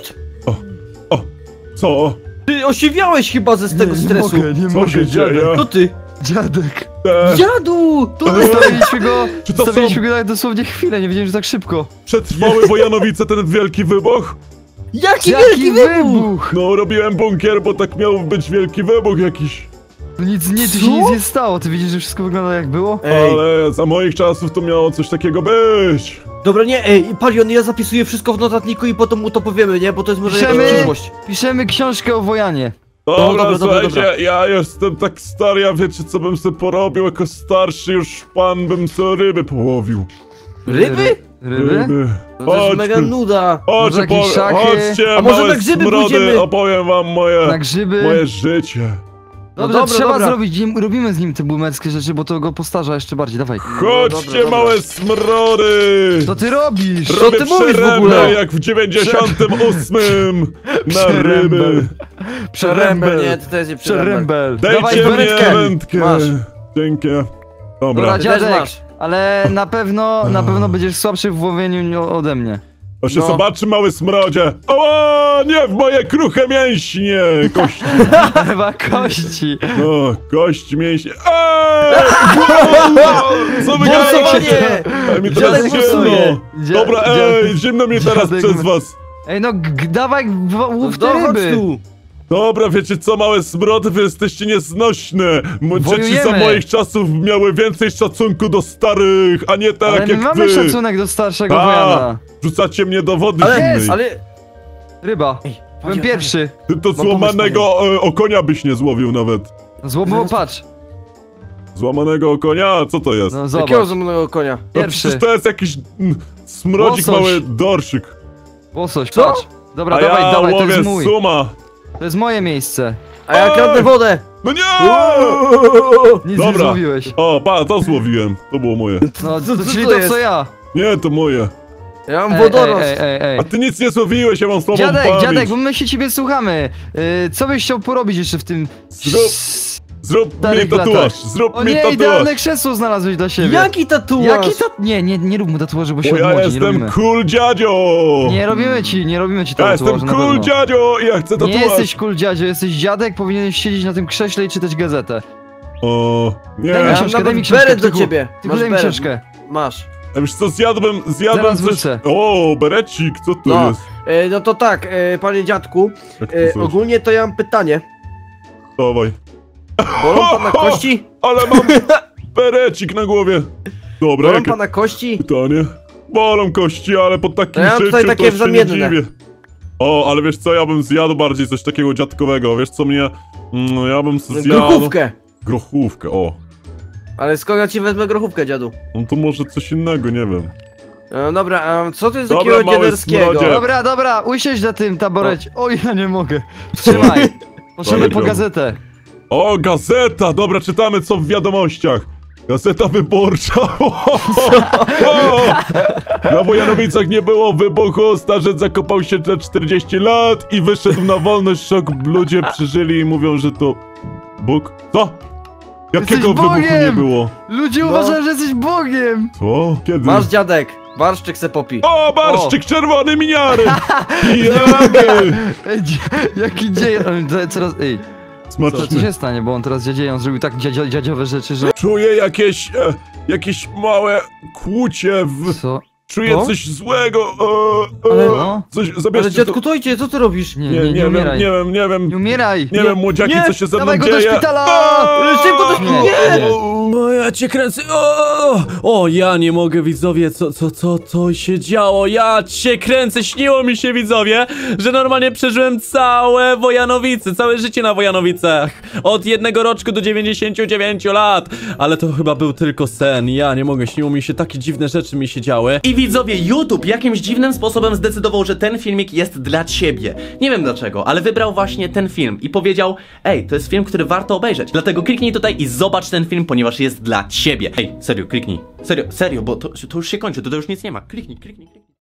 [SPEAKER 6] Co?
[SPEAKER 3] Ty osiwiałeś chyba ze z tego
[SPEAKER 2] nie,
[SPEAKER 3] stresu.
[SPEAKER 2] Nie mogę, nie
[SPEAKER 6] Co
[SPEAKER 2] mogę,
[SPEAKER 6] się
[SPEAKER 2] dziadek.
[SPEAKER 6] dzieje?
[SPEAKER 3] To ty.
[SPEAKER 2] Dziadek.
[SPEAKER 6] E,
[SPEAKER 3] Dziadu! To ty.
[SPEAKER 2] Zostawiliśmy go,
[SPEAKER 6] Czy to
[SPEAKER 2] zostawiliśmy
[SPEAKER 6] są-
[SPEAKER 2] go tak dosłownie chwilę, nie wiedziałem, że tak szybko.
[SPEAKER 6] Przetrwały Wojanowice ten wielki wybuch?
[SPEAKER 3] Jaki
[SPEAKER 2] Jaki
[SPEAKER 3] wielki wybuch!
[SPEAKER 2] wybuch!
[SPEAKER 6] No, robiłem bunkier, bo tak miał być wielki wybuch jakiś.
[SPEAKER 2] No nic, nie, tu
[SPEAKER 3] Co?
[SPEAKER 2] się nic nie stało, ty widzisz, że wszystko wygląda jak było?
[SPEAKER 3] Ej,
[SPEAKER 6] Ale za moich czasów to miało coś takiego być.
[SPEAKER 3] dobra, nie, ej, Palion, ja zapisuję wszystko w notatniku i potem mu to powiemy, nie? Bo to jest może jakaś
[SPEAKER 2] Piszemy,
[SPEAKER 3] przyszłość.
[SPEAKER 2] piszemy książkę o Wojanie.
[SPEAKER 6] Dobra,
[SPEAKER 3] dobra, dobra,
[SPEAKER 6] słuchajcie,
[SPEAKER 3] dobra.
[SPEAKER 6] ja jestem tak stary, ja wiecie co bym sobie porobił, jako starszy już pan bym sobie ryby połowił.
[SPEAKER 3] Ryby?
[SPEAKER 2] Ryby?
[SPEAKER 3] No to jest mega
[SPEAKER 6] Chodźmy,
[SPEAKER 3] nuda.
[SPEAKER 2] Może
[SPEAKER 6] chodźcie,
[SPEAKER 2] jakieś
[SPEAKER 6] po,
[SPEAKER 2] szachy?
[SPEAKER 6] chodźcie,
[SPEAKER 3] A może
[SPEAKER 6] małe
[SPEAKER 3] na grzyby
[SPEAKER 6] smrody,
[SPEAKER 3] pójdziemy?
[SPEAKER 6] opowiem wam moje,
[SPEAKER 2] Na grzyby?
[SPEAKER 6] moje życie.
[SPEAKER 2] Dobrze,
[SPEAKER 3] No dobra,
[SPEAKER 2] trzeba
[SPEAKER 3] dobra.
[SPEAKER 2] zrobić, nim- robimy z nim te boomerskie rzeczy, bo to go postarza jeszcze bardziej, dawaj.
[SPEAKER 6] Chodźcie,
[SPEAKER 3] dobra, dobra.
[SPEAKER 6] małe smrody!
[SPEAKER 2] Co ty robisz?
[SPEAKER 3] Co
[SPEAKER 6] Robię
[SPEAKER 3] ty mówisz w
[SPEAKER 6] przerębę
[SPEAKER 3] ogóle?
[SPEAKER 6] jak w dziewięćdziesiątym ósmym na
[SPEAKER 2] Przerębel.
[SPEAKER 6] ryby.
[SPEAKER 3] Przerębel, nie, to jest nie przerębel.
[SPEAKER 2] Przerębel. Dawaj
[SPEAKER 6] Dajcie mnie
[SPEAKER 2] wędkę.
[SPEAKER 6] wędkę.
[SPEAKER 3] Masz.
[SPEAKER 6] Dzięki.
[SPEAKER 2] Dobra,
[SPEAKER 6] Dobra,
[SPEAKER 3] Ty też
[SPEAKER 2] dziadek,
[SPEAKER 3] masz.
[SPEAKER 2] ale na pewno, na pewno będziesz słabszy w łowieniu ode mnie.
[SPEAKER 6] to się
[SPEAKER 3] no.
[SPEAKER 6] zobaczy, mały smrodzie. O, nie w moje kruche mięśnie! Kości,
[SPEAKER 2] Chyba kości.
[SPEAKER 6] no, kości mięśnie. Eee! Co wy gadacie?
[SPEAKER 3] Głosowanie!
[SPEAKER 6] Ej, mi teraz
[SPEAKER 3] Dziadek głosuje.
[SPEAKER 6] zimno.
[SPEAKER 2] Dzia-
[SPEAKER 6] Dobra,
[SPEAKER 2] dziadek-
[SPEAKER 6] ej, zimno mi teraz
[SPEAKER 2] dziadek-
[SPEAKER 6] przez was.
[SPEAKER 2] Ej, no g- g- dawaj, w- łów te
[SPEAKER 3] No chodź
[SPEAKER 2] ryby.
[SPEAKER 3] tu.
[SPEAKER 6] Dobra, wiecie co, małe smrody, wy jesteście nieznośne. M- Dzieci za
[SPEAKER 2] Wojujemy.
[SPEAKER 6] moich czasów miały więcej szacunku do starych, a nie tak
[SPEAKER 2] Ale my
[SPEAKER 6] jak
[SPEAKER 2] mamy
[SPEAKER 6] wy.
[SPEAKER 2] szacunek do starszego
[SPEAKER 6] A.
[SPEAKER 2] Wojana.
[SPEAKER 6] Rzucacie mnie do wody
[SPEAKER 3] Ale,
[SPEAKER 6] zimnej.
[SPEAKER 3] ale...
[SPEAKER 2] Ryba.
[SPEAKER 3] Ej,
[SPEAKER 2] Byłem
[SPEAKER 3] Palion,
[SPEAKER 2] pierwszy.
[SPEAKER 6] Ty to
[SPEAKER 3] Mam
[SPEAKER 6] złamanego e, okonia byś nie złowił nawet.
[SPEAKER 2] Złomo, patrz.
[SPEAKER 6] Złamanego okonia? Co to jest?
[SPEAKER 2] No
[SPEAKER 3] Jakiego
[SPEAKER 2] zobacz.
[SPEAKER 3] złamanego konia?
[SPEAKER 6] No
[SPEAKER 2] Pierwszy.
[SPEAKER 6] przecież to jest jakiś mm, smrodzik,
[SPEAKER 2] Łosoś.
[SPEAKER 6] mały dorszyk.
[SPEAKER 2] Łosoś,
[SPEAKER 3] Co?
[SPEAKER 2] patrz. Dobra,
[SPEAKER 6] A
[SPEAKER 2] dawaj,
[SPEAKER 6] ja
[SPEAKER 2] dawaj, to
[SPEAKER 6] łowię
[SPEAKER 2] jest mój.
[SPEAKER 6] suma.
[SPEAKER 2] To jest moje miejsce.
[SPEAKER 3] A ja kradnę wodę.
[SPEAKER 6] No nie!
[SPEAKER 2] Nic
[SPEAKER 6] Dobra.
[SPEAKER 2] nie złowiłeś.
[SPEAKER 6] O, pa, to złowiłem. To było moje.
[SPEAKER 2] No,
[SPEAKER 3] Co-
[SPEAKER 2] to,
[SPEAKER 3] co
[SPEAKER 2] czyli
[SPEAKER 3] to
[SPEAKER 2] to
[SPEAKER 3] jest?
[SPEAKER 2] co ja.
[SPEAKER 6] Nie, to moje.
[SPEAKER 3] Ja mam
[SPEAKER 2] Ej,
[SPEAKER 3] wodorost.
[SPEAKER 2] ej, ej, ej.
[SPEAKER 6] A ty nic nie złowiłeś, ja mam słabą
[SPEAKER 2] Dziadek,
[SPEAKER 6] pamięć.
[SPEAKER 2] dziadek, bo my się ciebie słuchamy. Yy, co byś chciał porobić jeszcze w tym...
[SPEAKER 6] Zrób- Zrób mi
[SPEAKER 2] Starych
[SPEAKER 6] tatuaż,
[SPEAKER 2] latach.
[SPEAKER 6] zrób
[SPEAKER 2] O
[SPEAKER 6] mi
[SPEAKER 2] nie,
[SPEAKER 6] tatuaż.
[SPEAKER 2] idealne krzesło znalazłeś dla siebie.
[SPEAKER 3] Jaki tatuaż?
[SPEAKER 2] Jaki ta... Nie, nie, nie rób mu tatuaży, bo się
[SPEAKER 6] Bo ja
[SPEAKER 2] odmłodzi, nie
[SPEAKER 6] jestem
[SPEAKER 2] robimy.
[SPEAKER 6] cool dziadzio!
[SPEAKER 2] Nie robimy ci, nie robimy ci
[SPEAKER 6] Ja
[SPEAKER 2] tatuażu,
[SPEAKER 6] jestem
[SPEAKER 2] na
[SPEAKER 6] cool
[SPEAKER 2] pewno.
[SPEAKER 6] dziadzio i ja chcę tatuaż!
[SPEAKER 2] Nie jesteś cool dziadzio, jesteś dziadek, powinieneś siedzieć na tym krześle i czytać gazetę.
[SPEAKER 6] O, nie.
[SPEAKER 2] Daj mi
[SPEAKER 3] Ja
[SPEAKER 2] książkę,
[SPEAKER 3] mam
[SPEAKER 2] daj mi
[SPEAKER 3] nawet
[SPEAKER 2] książkę,
[SPEAKER 3] beret do
[SPEAKER 2] Tyku.
[SPEAKER 3] ciebie.
[SPEAKER 2] Ty
[SPEAKER 3] Masz
[SPEAKER 2] daj mi
[SPEAKER 3] beret.
[SPEAKER 2] książkę.
[SPEAKER 3] Masz.
[SPEAKER 6] A wiesz co, zjadłem, zjadłem
[SPEAKER 2] Zaraz
[SPEAKER 6] coś...
[SPEAKER 2] wrócę.
[SPEAKER 6] O, berecik, co to
[SPEAKER 3] No.
[SPEAKER 6] jest?
[SPEAKER 3] E, no to tak, e, panie dziadku,
[SPEAKER 6] Jak to
[SPEAKER 3] e,
[SPEAKER 6] coś?
[SPEAKER 3] ogólnie to ja mam pytanie.
[SPEAKER 6] Dawaj.
[SPEAKER 3] Bolą pana kości?
[SPEAKER 6] Ale mam berecik na głowie. Dobra,
[SPEAKER 3] Bolą
[SPEAKER 6] jakie
[SPEAKER 3] pana kości?
[SPEAKER 6] pytanie? Bolą kości, ale po takim
[SPEAKER 3] To ja mam
[SPEAKER 6] życiu
[SPEAKER 3] tutaj takie
[SPEAKER 6] to się
[SPEAKER 3] zamienne.
[SPEAKER 6] nie dziwię. O, ale wiesz co, ja bym zjadł bardziej coś takiego dziadkowego. Wiesz co mnie... Mm, ja bym zjadł...
[SPEAKER 3] Grochówkę.
[SPEAKER 6] Grochówkę, o.
[SPEAKER 3] Ale skąd ja ci wezmę grochówkę, dziadu?
[SPEAKER 6] No to może coś innego, nie wiem.
[SPEAKER 3] E, dobra, a co to jest
[SPEAKER 6] Dobra,
[SPEAKER 3] takiego
[SPEAKER 6] mały
[SPEAKER 3] dziaderskiego?
[SPEAKER 6] smrodzie.
[SPEAKER 2] Dobra, dobra, usiądź na tym taborecie. Oj, ja nie mogę. Trzymaj. Poszedłem
[SPEAKER 6] Dawaj,
[SPEAKER 2] po
[SPEAKER 6] John.
[SPEAKER 2] gazetę.
[SPEAKER 6] O, gazeta! Dobra, czytamy co w wiadomościach. Gazeta wyborcza. Na Wojanowicach nie było wybuchu, starzec zakopał się na czterdzieści lat i wyszedł na wolność. Szok ludzie przeżyli i mówią, że to... Bóg? Co? Jakiego
[SPEAKER 2] Jesteś
[SPEAKER 6] wybuchu nie
[SPEAKER 2] Bogiem!
[SPEAKER 6] było?
[SPEAKER 2] Ludzie
[SPEAKER 3] No.
[SPEAKER 2] uważają, że jesteś Bogiem.
[SPEAKER 6] Co? Kiedy?
[SPEAKER 3] Masz dziadek, barszczyk se popi.
[SPEAKER 6] O, barszczyk czerwony miniary! Pijamy!
[SPEAKER 2] Ej, dzie- jaki dzień. Ej, to- Coraz... Ej. Co,
[SPEAKER 6] Smacznie.
[SPEAKER 2] co się stanie, bo on teraz dziadzieje, on zrobił tak dziadzio, dziadziowe rzeczy, że...
[SPEAKER 6] Czuję jakieś, e, jakieś małe kłucie w...
[SPEAKER 2] Co?
[SPEAKER 6] Czuję
[SPEAKER 3] O?
[SPEAKER 6] coś złego. E, e,
[SPEAKER 3] Ale-
[SPEAKER 2] No.
[SPEAKER 6] Coś,
[SPEAKER 3] Ale
[SPEAKER 6] zabierzcie
[SPEAKER 3] dziadku
[SPEAKER 6] to.
[SPEAKER 3] Tojcie, co ty robisz?
[SPEAKER 2] Nie,
[SPEAKER 6] Nie,
[SPEAKER 2] nie,
[SPEAKER 6] nie,
[SPEAKER 2] nie,
[SPEAKER 6] wiem,
[SPEAKER 2] umieraj.
[SPEAKER 6] nie wiem, nie wiem.
[SPEAKER 2] Nie umieraj!
[SPEAKER 6] Nie wiem, młodziaki,
[SPEAKER 3] Nie,
[SPEAKER 6] co się ze mną
[SPEAKER 2] Dawaj go
[SPEAKER 6] dzieje.
[SPEAKER 2] do szpitala!
[SPEAKER 6] A!
[SPEAKER 3] Szybko do szpitala!
[SPEAKER 2] Nie, nie.
[SPEAKER 5] O, ja cię kręcę. O, o, ja nie mogę, widzowie, co, co, co, co się działo? Ja cię kręcę, śniło mi się, widzowie, że normalnie przeżyłem całe Wojanowice, całe życie na Wojanowicach. Od jednego roczku do dziewięćdziesięciu dziewięciu lat. Ale to chyba był tylko sen. Ja nie mogę, śniło mi się, takie dziwne rzeczy mi się działy.
[SPEAKER 7] I widzowie, YouTube jakimś dziwnym sposobem zdecydował, że ten filmik jest dla ciebie. Nie wiem dlaczego, ale wybrał właśnie ten film i powiedział: ej, to jest film, który warto obejrzeć. Dlatego kliknij tutaj i zobacz ten film, ponieważ jest dla ciebie. Ej, serio, kliknij. Serio, serio, bo to, to już się kończy, to, to już nic nie ma. Kliknij, kliknij, kliknij.